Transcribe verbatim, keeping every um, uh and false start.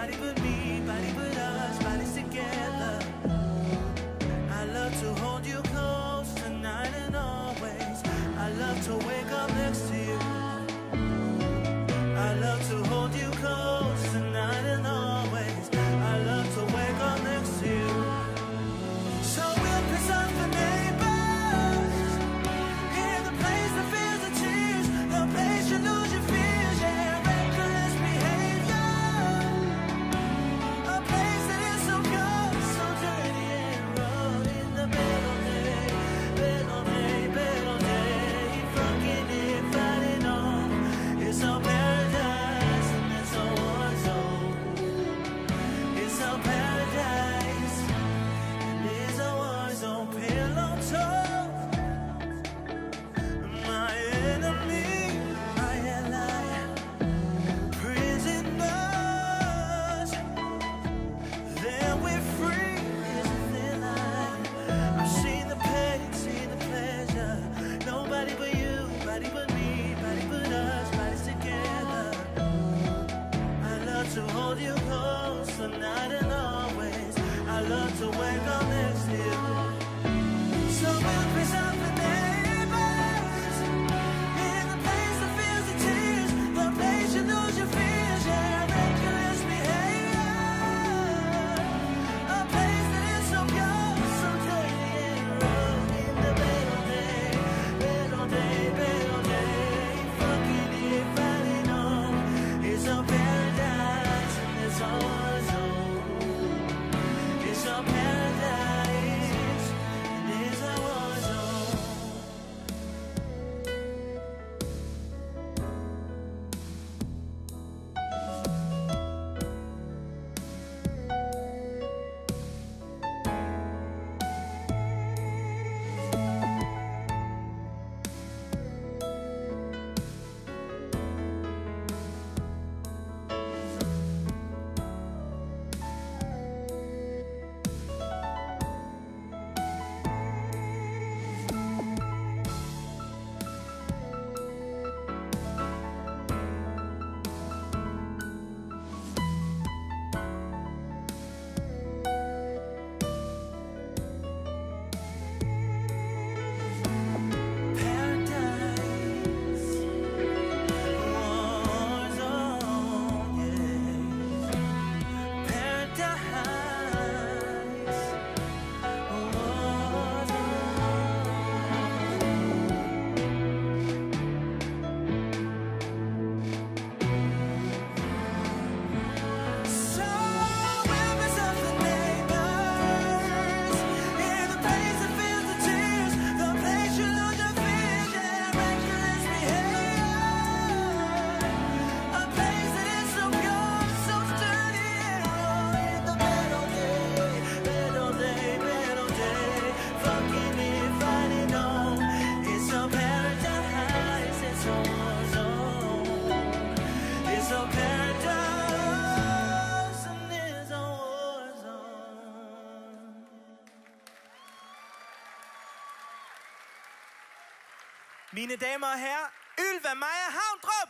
nobody but me, body but us, bodies together. I love to hold you close tonight and always. I love to wake up next to you. I love to hold you close tonight and always. I love to wake up next to you. So we'll piss off the neighbors, in the place that feels the tears, the place you lose your fears, yeah, reckless behavior. A place that is so cold, so dirty and rough. In the bed all day, bed all day, bed all day, fucking it, fighting on. It's all paradise and it's a war zone. It's all paradise and it's a war zone. Pillow talk, my enemy, I ally, prisoners. Then we're free, isn't it like? I've seen the pain, seen the pleasure. Nobody but you, body but me, body but us, bodies together. I love to hold you close tonight and always. I love to wake up next to you. So we'll piss off the neighbors, in the place that feels the tears, the place you lose your fears, yeah, reckless behavior. A place that is so cold, so dirty and rough. In the bed all day, bed all day, bed all day, fucking it, fighting on. It's a paradise and it's a war zone. It's a paradise and it's a war zone. Mine damer og herrer, Ylva Maja Havndrup!